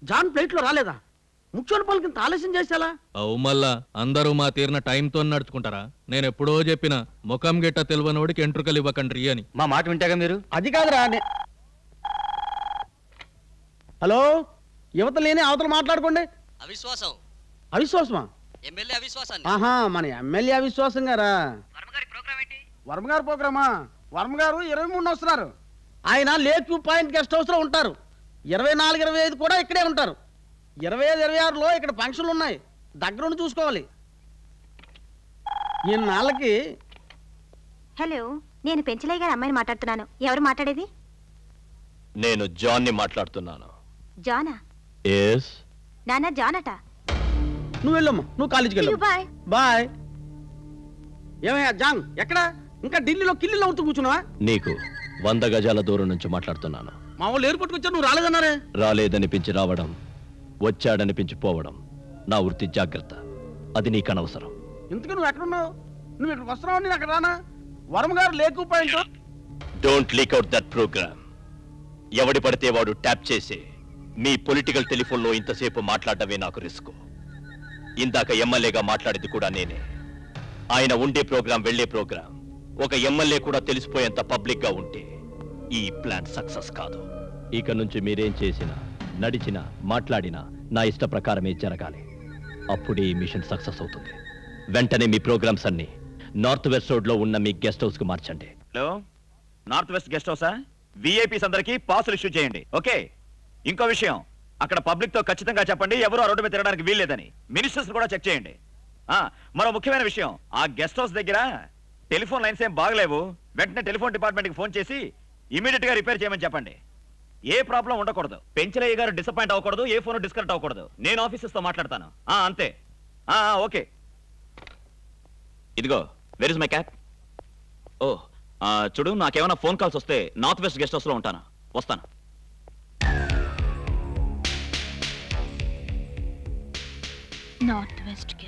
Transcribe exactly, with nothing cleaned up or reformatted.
John plate లో రాలేదా? ముఖ్యోని పనులకి ఇంత ఆలస్యం చేసేలా? అవు మళ్ళా అందరూ మా తీరిన టైంతో నడుచుకుంటారా? నేను ఎప్పుడో చెప్పిన ముఖం గిట్ట తెలియనోడికి ఎంట్రుకలు ఇవ్వకండ్రి అని. మా మాట వింటాగా మీరు? అది కాదురా. హలో, యువత లేని అవతల మాట్లాడుకోండి. అవిశ్వాసం. అవిశ్వాసమా? ఎమ్మెల్యే అవిశ్వాసాన్ని. ఆహా, మన ఎమ్మెల్యే అవిశ్వాసం గారా? వర్మ గారి ప్రోగ్రామా? వర్మ గారు ఇరవై మూడు వస్తున్నారు. ఆయన lake view point guest house లో ఉంటారు. ఇరవై నాలుగు ఇరవై ఐదు కూడా ఇక్కడే ఉంటారు. ఇరవై ఐదు ఇరవై ఆరులో ఇక్కడ ఫంక్షన్లు ఉన్నాయి, దగ్గరుండి చూసుకోవాలి. ఇన్నాళ్ళకి. హలో, నేను పెంచలయ్య గారి అమ్మాయిని మాట్లాడుతున్నాను. ఎవరు మాట్లాడేది? నేను జాన్ ని మాట్లాడుతున్నాను. జానా? ఎస్. నాన్న జాన్ అట. నువ్వు వెళ్ళమ్మా, నువ్వు కాలేజీకి వెళ్ళు. Bye bye. ఏమయ్యా జాన్, ఎక్కడ? ఇంకా ఢిల్లీలో కిల్లీలో అవుతూ కూర్చున్నావా? నీకు వంద గజాల దూరం నుంచి మాట్లాడుతున్నాను. మా వాళ్ళు ఎయిర్పోర్ట్కి వచ్చా, నువ్వు రాలేదన్నారే? రాలేదనిపించి రావడం, వచ్చాడనిపించి పోవడం నా వృత్తి. జాగ్రత్త, అది నీకు అనవసరం. ఇంతకు నువ్వు ఎక్కడున్నావు? నువ్వు ఇక్కడికి వస్తున్నావు, నేను అక్కడ రానా? వర్మ గారు lake point. Don't leak out that program. ఎవడి పడితే వాడు ట్యాప్ చేసి మీ పొలిటికల్ టెలిఫోన్లో ఇంతసేపు మాట్లాడటమే నాకు రిస్క్. ఇందాక ఎమ్మెల్యేగా మాట్లాడేది కూడా నేనే. ఆయన ఉండే ప్రోగ్రాం, వెళ్లే ప్రోగ్రాం ఒక ఎమ్మెల్యే కూడా తెలిసిపోయేంత పబ్లిక్ గా ఉంటే ఈ ప్లాన్ సక్సెస్ కాదు. ఇక నుంచి మీరేం చేసినా, నడిచినా, మాట్లాడినా నా ఇష్ట ప్రకారమే జరగాలి. అప్పుడే ఈ మిషన్ సక్సెస్ అవుతుంది. వెంటనే మీ ప్రోగ్రామ్స్ అన్ని నార్త్ వెస్ట్ రోడ్ లో ఉన్న మీ గెస్ట్ హౌస్ కు మార్చండి. హలో, నార్త్ వెస్ట్ గెస్ట్ హౌసా? విఐపీస్ అందరికి పాసులు ఇష్యూ చేయండి. ఓకే. ఇంకో విషయం, అక్కడ పబ్లిక్ తో ఖచ్చితంగా చెప్పండి ఎవరు ఆ రోడ్డు మీద తిరగడానికి వీల్లేదని. మినిస్టర్స్ కూడా చెక్ చేయండి. మరో ముఖ్యమైన విషయం, ఆ గెస్ట్ హౌస్ దగ్గర టెలిఫోన్ లైన్స్ ఏం బాగలేవు. వెంటనే టెలిఫోన్ డిపార్ట్మెంట్ కి ఫోన్ చేసి ఇమీడియట్ గా రిపేర్ చేయమని చెప్పండి. ఏ ప్రాబ్లం ఉండకూడదు. పెంచలయ్య గారు డిసప్పాయింట్ అవ్వకూడదు, ఏ ఫోన్ డిస్కనెక్ట్ అవ్వకూడదు. నేను ఆఫీసెస్ తో మాట్లాడతాను. అంతే. ఓకే. ఇదిగో, వెర్ ఇస్ మై క్యాప్? ఓ చూడు, నాకేమైనా ఫోన్ కాల్స్ వస్తే నార్త్ వెస్ట్ గెస్ట్ హౌస్ లో ఉంటాను. వస్తాను. North west